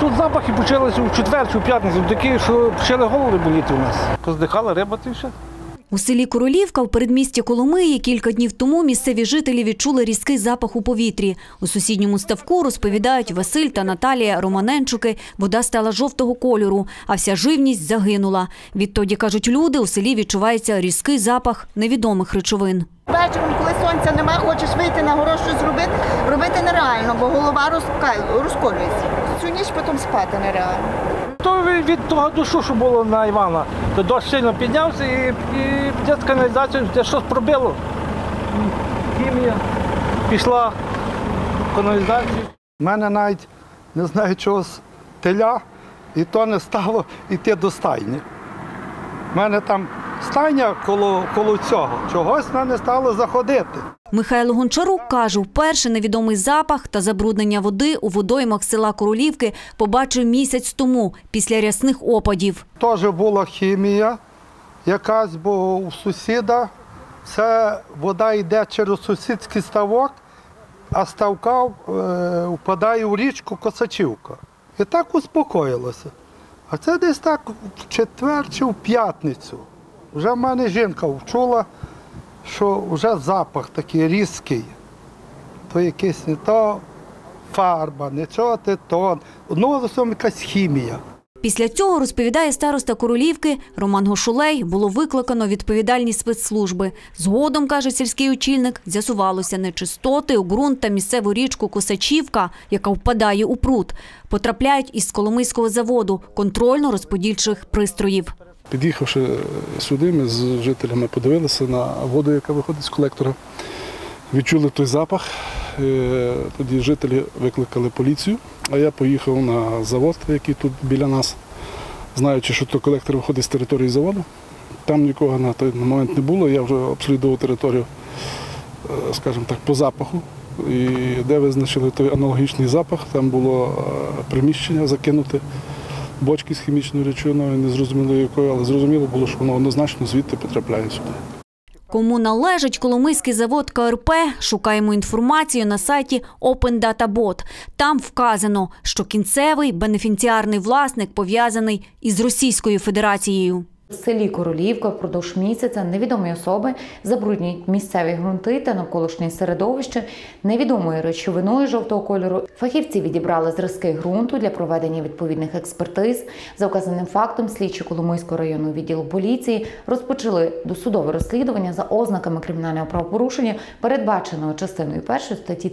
тут запахи почалися у четвер чи у п'ятницю, такі, що почали голови боліти у нас. Поздихала риба, і все. У селі Королівка в передмісті Коломиї кілька днів тому місцеві жителі відчули різкий запах у повітрі. У сусідньому ставку, розповідають Василь та Наталія Романенчуки, вода стала жовтого кольору, а вся живність загинула. Відтоді, кажуть люди, у селі відчувається різкий запах невідомих речовин. Вечором, коли сонця немає, хочеш вийти на город щось зробити, робити нереально, бо голова розколюється. Цю ніч потім спати нереально. То від того дощу, що було на Івана, то дощ сильно піднявся і десь каналізацію, де щось пробило. Хімія пішла в каналізацію. У мене навіть, не знаю чогось, теля, і то не стало йти до стайні. У мене там стайня коло цього, чогось не стало заходити. Михайло Гончарук каже, вперше невідомий запах та забруднення води у водоймах села Королівки побачив місяць тому, після рясних опадів. Теж була хімія якась, бо у сусіда вся вода йде через сусідський ставок, а ставка впадає у річку Косачівка. І так успокоїлося. А це десь так в четвер чи в п'ятницю. Вже в мене жінка вчула, що вже запах такий різкий. То якийсь не то фарба, не то, зовсім якась хімія. Після цього, розповідає староста Королівки Роман Гошулей, було викликано відповідальні спецслужби. Згодом, каже сільський очільник, з'ясувалося, нечистоти у ґрунт та місцеву річку Косачівка, яка впадає у пруд, потрапляють із Коломийського заводу контрольно-розподільчих пристроїв. Під'їхавши сюди, ми з жителями подивилися на воду, яка виходить з колектора. Відчули той запах. Тоді жителі викликали поліцію, а я поїхав на завод, який тут біля нас, знаючи, що той колектор виходить з території заводу. Там нікого на той момент не було, я вже обслідував територію, скажімо так, по запаху. І де визначили той аналогічний запах, там було приміщення закинуте, бочки з хімічною речовиною, не зрозуміло якою, але зрозуміло було, що воно однозначно звідти потрапляє сюди. Кому належить Коломийський завод КРП, шукаємо інформацію на сайті Open Data Bot. Там вказано, що кінцевий бенефіціарний власник пов'язаний із Російською Федерацією. В селі Королівка впродовж місяця невідомі особи забруднюють місцеві ґрунти та навколишнє середовище невідомою речовиною жовтого кольору. Фахівці відібрали зразки ґрунту для проведення відповідних експертиз. За вказаним фактом слідчі Коломийського районного відділу поліції розпочали досудове розслідування за ознаками кримінального правопорушення, передбаченого частиною 1 статті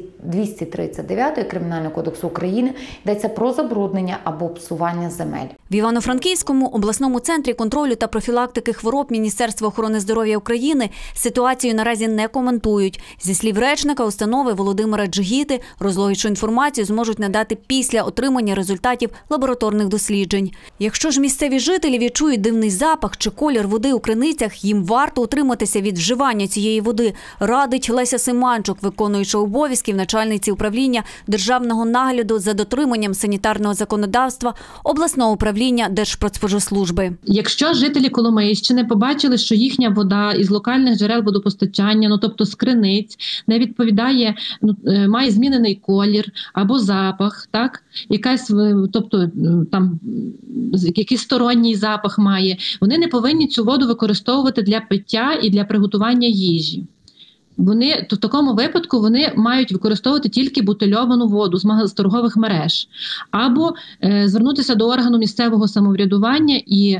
239 Кримінального кодексу України, йдеться про забруднення або псування земель. В Івано-Франківському обласному центрі контролю та профілактики хвороб Міністерства охорони здоров'я України ситуацію наразі не коментують. Зі слів речника установи Володимира Джигіти, розлогічну інформацію зможуть надати після отримання результатів лабораторних досліджень. Якщо ж місцеві жителі відчують дивний запах чи колір води у криницях, їм варто утриматися від вживання цієї води, радить Леся Симанчук, виконуюча обов'язків начальниці управління Державного нагляду за дотриманням санітарного законодавства обласного управління Держпродспоживслужби. Якщо жителі Коломийщини побачили, що їхня вода із локальних джерел водопостачання, тобто з криниць, не відповідає, має змінений колір або запах, так, тобто там якийсь сторонній запах має, вони не повинні цю воду використовувати для пиття і для приготування їжі. В такому випадку вони мають використовувати тільки бутильовану воду з торгових мереж. Або звернутися до органу місцевого самоврядування, і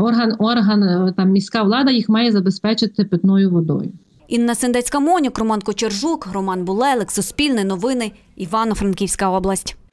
міська влада їх має забезпечити питною водою. Інна Сендецька-Монюк, Роман Кочержук, Роман Булелик, Суспільне новини, Івано-Франківська область.